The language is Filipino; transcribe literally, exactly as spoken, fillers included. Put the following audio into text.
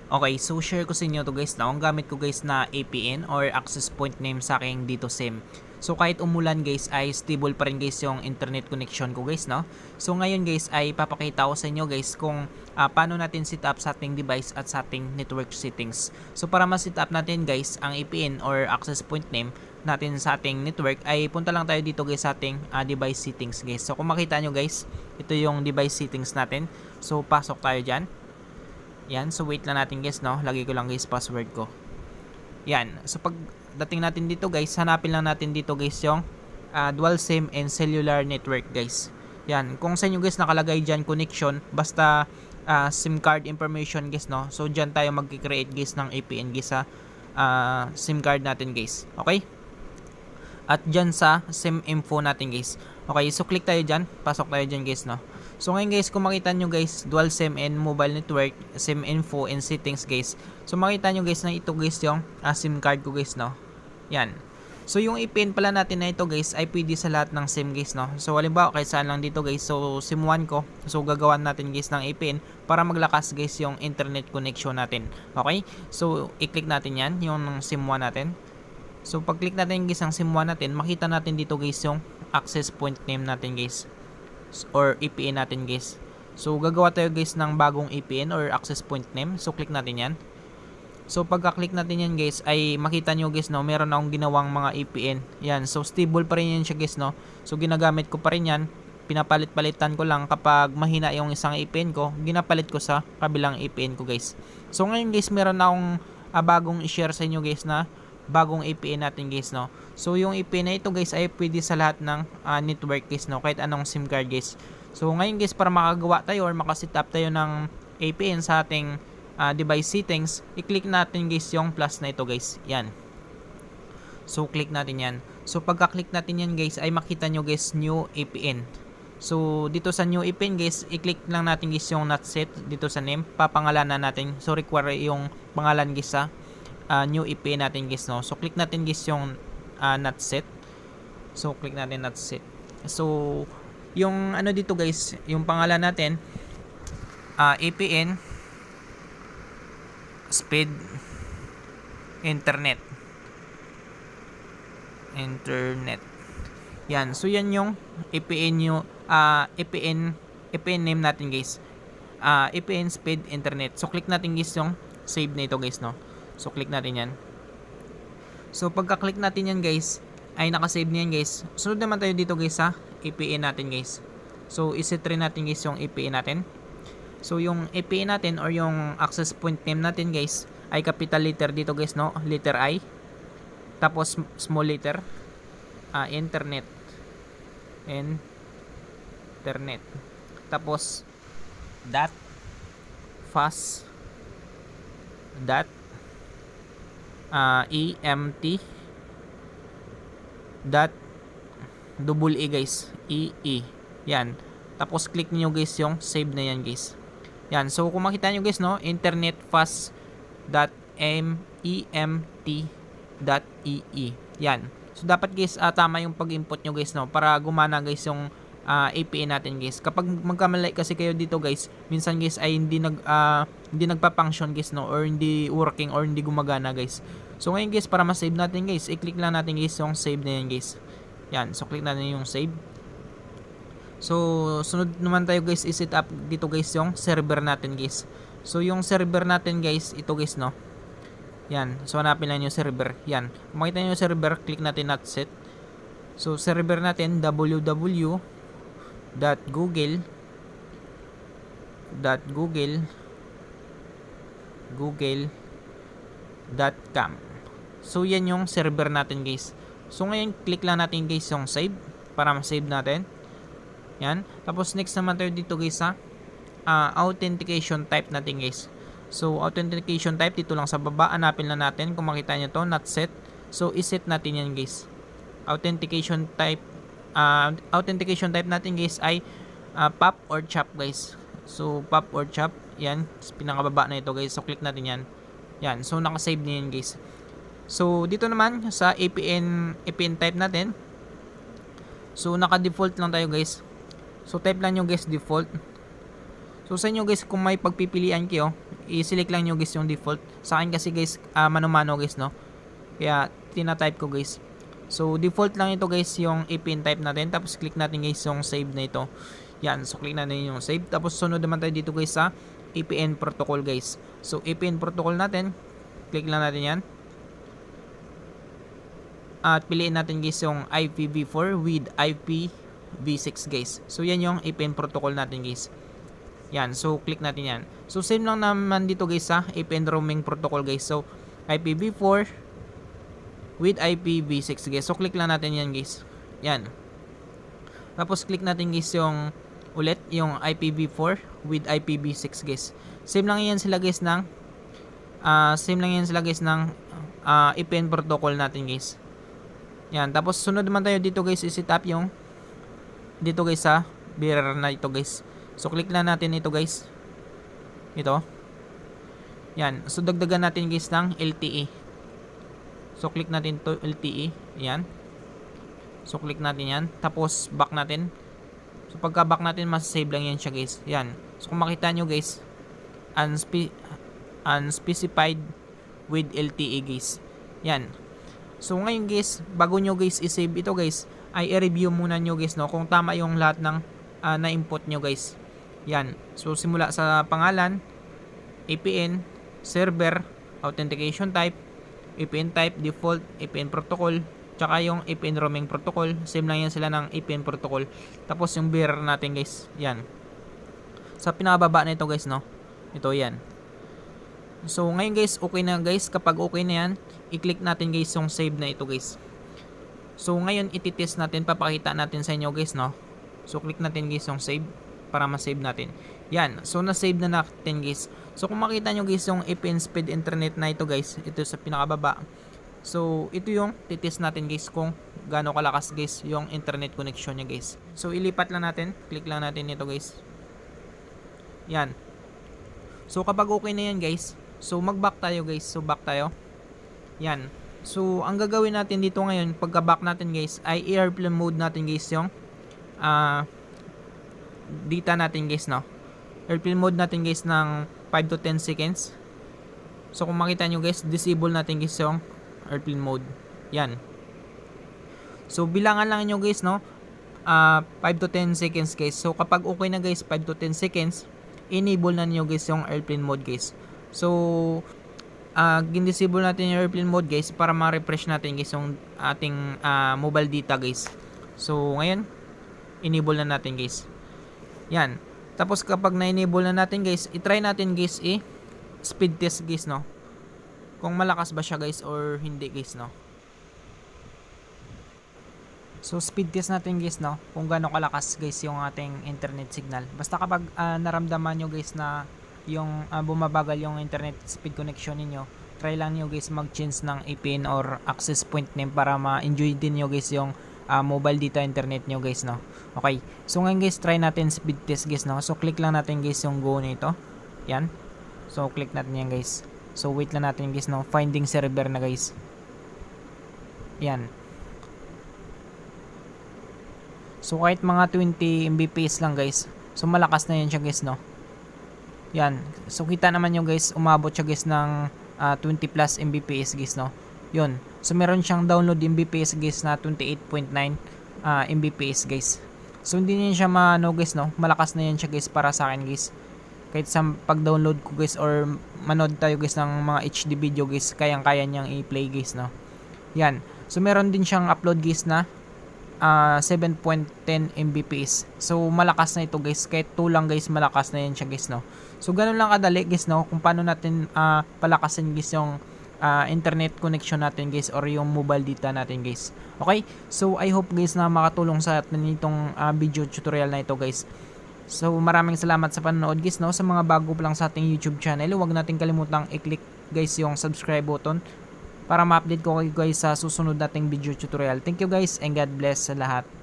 Okay, so share ko sa inyo to guys na ang gamit ko guys na A P N or access point name sa aking dito SIM. So kahit umulan guys ay stable pa rin guys yung internet connection ko guys, no? So ngayon guys ay papakita ko sa inyo guys kung uh, paano natin set up sa ating device at sa ating network settings. So para ma-set up natin guys ang A P N or access point name natin sa ating network ay punta lang tayo dito guys sa ating uh, device settings guys. So kung makita nyo guys, ito yung device settings natin. So pasok tayo dyan. Yan, so wait lang natin guys, no? Lagay ko lang guys password ko. Yan, so pag dating natin dito guys, hanapin lang natin dito guys yung uh, dual SIM and cellular network guys. Yan, kung sa inyo guys nakalagay dyan connection, basta uh, SIM card information guys, no? So dyan tayo mag-create guys ng A P N guys sa uh, SIM card natin guys. Okay? At dyan sa SIM info natin guys. Okay, so click tayo dyan, pasok tayo dyan guys, no? So ngayon guys, kung makita nyo guys, dual SIM and mobile network, SIM info and settings guys. So makita nyo guys na ito guys yung uh, SIM card ko guys, no? Yan. So yung A P N pala natin na ito guys ay pwede sa lahat ng SIM guys, no? So halimbawa kahit saan lang dito guys, so SIM one ko. So gagawan natin guys ng A P N para maglakas guys yung internet connection natin. Okay? So i-click natin yan, yung SIM one natin. So pag click natin guys ang SIM one natin, makita natin dito guys yung access point name natin guys, or A P N natin guys. So gagawa tayo guys ng bagong A P N or access point name. So click natin yan. So pagka-click natin yan guys ay makita nyo guys, no, meron akong ginawang mga A P N. Yan, so stable pa rin yan siya guys, no. So ginagamit ko pa rin yan. Pinapalit-palitan ko lang kapag mahina yung isang A P N ko, ginapalit ko sa kabilang A P N ko guys. So ngayon guys, meron akong uh, bagong i-share sa inyo guys na bagong A P N natin guys, no. So yung A P N na ito guys ay pwede sa lahat ng uh, network guys, no, kahit anong SIM card guys. So ngayon guys, para makagawa tayo or makaset up tayo ng A P N sa ating uh, device settings, i-click natin guys yung plus na ito guys. Yan. So click natin yan. So pagka-click natin yan guys ay makita nyo guys new A P N. So dito sa new A P N guys, i-click lang natin guys yung not set dito sa name, papangalanan natin. So require yung pangalan guys sa uh, new A P N natin guys, no. So click natin guys yung uh, not set. So click natin not set. So yung ano dito guys, yung pangalan natin uh, A P N speed internet internet. Yan, so yan yung A P N yung uh, A P N A P N name natin guys, uh, A P N speed internet. So click natin guys yung save na ito guys, no. So click natin yan. So pagka-click natin yan guys ay nakasave niyan guys. Sunod naman tayo dito guys sa A P N natin guys. So iset rin natin guys yung A P N natin. So yung A P N natin or yung access point name natin guys ay capital letter dito guys, no, letter I, tapos small letter uh, internet internet, tapos dot fast dot uh, E M T dot double E guys, E E. Yan. Tapos click niyo guys yung save na yan guys. Yan. So kung makita niyo guys, no, internet fast dot M E M T dot E E. Yan. So dapat guys uh, tama yung pag-input nyo guys, no, para gumana guys yung uh, A P N natin guys. Kapag magkamali kasi kayo dito guys, minsan guys ay hindi nag uh, hindi nagpa-function guys, no, or hindi working or hindi gumagana guys. So ngayon guys, para ma-save natin guys, i-click lang natin guys yung save na yan guys. Yan, so click natin yung save. So sunod naman tayo guys, i-set up dito guys yung server natin guys. So yung server natin guys, ito guys, no. Yan, so hanapin lang yung server. Yan, makita nyo yung server, click natin not set. So server natin www dot google dot google google dot com. So yan yung server natin guys. So ngayon click lang natin guys yung save para ma-save natin. Yan. Tapos next naman tayo dito guys sa uh, authentication type natin guys. So authentication type dito lang sa baba, hanapin lang natin kung makita nyo to, not set. So iset natin yan guys. Authentication type uh, authentication type natin guys ay uh, pop or chop guys. So pop or chop, yan, pinakababa na ito guys. So click natin yan. Yan, so naka-save na yan guys. So dito naman sa A P N A P N type natin, so naka-default lang tayo guys. So type lang nyo guys default. So sa inyo guys, kung may pagpipilian kayo, i-select lang nyo guys yung default. Sa akin kasi guys, uh, mano-mano guys, no? Kaya tina-type ko guys. So default lang ito guys yung A P N type natin. Tapos click natin guys yung save na ito. Yan, so click natin yung save. Tapos sunod naman tayo dito guys sa A P N protocol guys. So A P N protocol natin, click lang natin yan. At piliin natin guys yung I P v four with I P v six guys. So yan yung A P N protocol natin guys. Yan, so click natin yan. So same lang naman dito guys sa A P N roaming protocol guys. So I P v four with I P v six guys. So click lang natin yan guys. Yan. Tapos click natin guys yung ulit yung I P v four with I P v six guys. Same lang yan sila guys ng uh, same lang yan sila guys ng uh, A P N protocol natin guys. Yan, tapos sunod naman tayo dito guys, i-set up yung dito guys sa bearer na ito guys. So click lang natin ito guys. Ito. Yan, so dagdagan natin guys ng L T E. So click natin to L T E. Yan. So click natin yan, tapos back natin. So pagka back natin, mas-save lang yan siya guys. Yan. So kung makita nyo guys, unspe unspecified with L T E guys. Yan. So ngayon guys, bago nyo guys i-save ito guys, ay i-review muna nyo guys, no, kung tama yung lahat ng uh, na-input nyo guys. Yan. So simula sa pangalan, A P N, server, authentication type, A P N type, default, A P N protocol, tsaka yung A P N roaming protocol. Same lang yan sila ng A P N protocol. Tapos yung bearer natin guys, yan. Sa pinakababa na ito guys, no, ito yan. So ngayon guys, okay na guys. Kapag okay na yan, i-click natin guys yung save na ito guys. So ngayon iti-test natin, papakita natin sa inyo guys, no. So click natin guys yung save para ma-save natin. Yan, so na-save na natin guys. So kung makita nyo guys yung A P N speed internet na ito guys, ito sa pinakababa. So ito yung titest natin guys kung gaano kalakas guys yung internet connection nya guys. So ilipat lang natin, click lang natin ito guys. Yan. So kapag okay na yan guys, so mag-back tayo guys. So back tayo. Yan. So ang gagawin natin dito ngayon, pagka back natin guys, ay airplane mode natin guys yung uh, data natin guys, no. Airplane mode natin guys ng five to ten seconds. So kung makita nyo guys, disable natin guys yung airplane mode. Yan. So bilangan lang nyo guys, no, uh, five to ten seconds guys. So kapag okay na guys, five to ten seconds, enable na nyo guys yung airplane mode guys. So uh, gin-disable natin yung airplane mode guys para ma-refresh natin guys yung ating uh, mobile data guys. So ngayon enable na natin guys. Yan. Tapos kapag na-enable na natin guys, i-try natin guys i speed test guys, no, kung malakas ba siya guys or hindi guys, no. So speed test natin guys, no, kung gaano kalakas guys yung ating internet signal. Basta kapag uh, naramdaman nyo guys na yung uh, bumabagal yung internet speed connection niyo, try lang nyo guys mag-change ng A P N or access point name para ma-enjoy din nyo guys yung uh, mobile data internet nyo guys, no. Okay, so ngayon guys, try natin speed test guys, no. So click lang natin guys yung go nito. Yan. So click natin yan guys. So wait lang natin guys, no, finding server na guys. Yan. So kahit mga twenty megabits per second lang guys, so malakas na yan siya guys, no. Yan. So kita naman yung guys, umabot siya guys ng uh, twenty plus megabits per second guys, no. Yun. So meron siyang download megabits per second guys na twenty-eight point nine uh, megabits per second guys. So hindi niya siya ma-no guys, no. Malakas na yan siya guys para sa akin guys. Kahit sa pag-download ko guys or manood tayo guys ng mga H D video guys, kayang-kaya niyang i-play guys, no. Yan. So meron din siyang upload guys na Uh, seven point one zero megabits per second. So malakas na ito guys, kahit two lang guys, malakas na yan siya guys, no. So ganun lang kadali guys, no, kung paano natin uh, palakasin guys yung uh, internet connection natin guys or yung mobile data natin guys. Okay, so I hope guys na makatulong sa atin itong uh, video tutorial na ito guys. So maraming salamat sa panonood guys, no. Sa mga bago pa lang sa ating YouTube channel, huwag natin kalimutang i-click guys yung subscribe button para ma-update ko kayo guys sa susunod nating video tutorial. Thank you guys and God bless sa lahat.